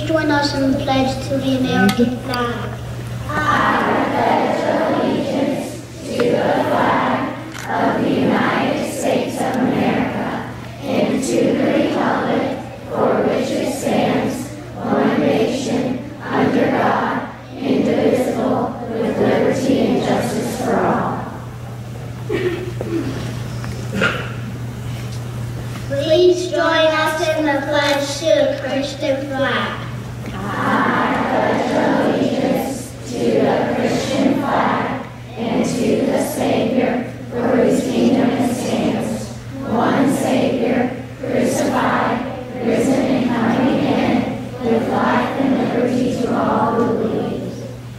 join us in the pledge to the American flag. I pledge allegiance to the flag of the United States of America and to the republic for which it stands, one nation, under God, indivisible, with liberty and justice for all. Please join us in the pledge to the Christian flag. I pledge allegiance to the Christian flag and to the Savior, for whose kingdom it stands, one Savior, crucified, risen and coming again, with life and liberty to all who believe.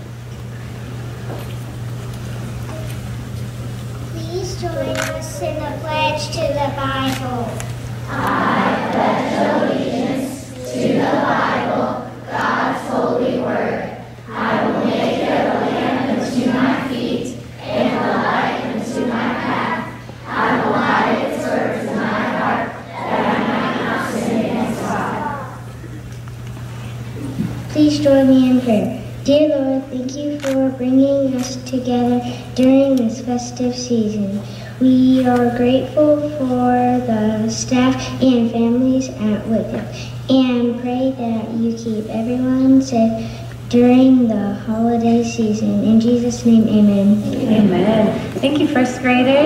Please join us in the pledge to the Bible. I pledge allegiance to the Bible, God's holy word. I will make it a lamp unto my feet and a light unto my path. I will hide its words in my heart, that I might not sin against God. Please join me in prayer. Dear Lord, thank you for bringing us together during this festive season. We are grateful for the staff and families at Whitefield and pray that you keep everyone safe during the holiday season. In Jesus' name, amen. Amen. Thank you, first graders.